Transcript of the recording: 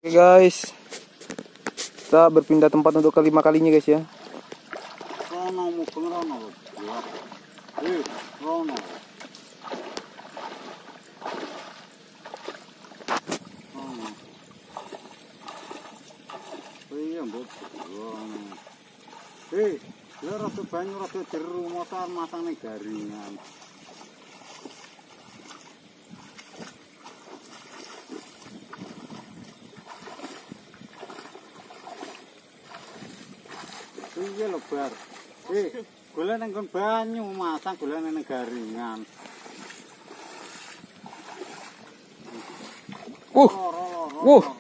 Oke guys, kita berpindah tempat untuk kelima kalinya guys ya. Rada banyu rada jeru motor masang ning garingan. Iya lho bar. Golek nang nggon banyu masang golek nang garingan. Wuh.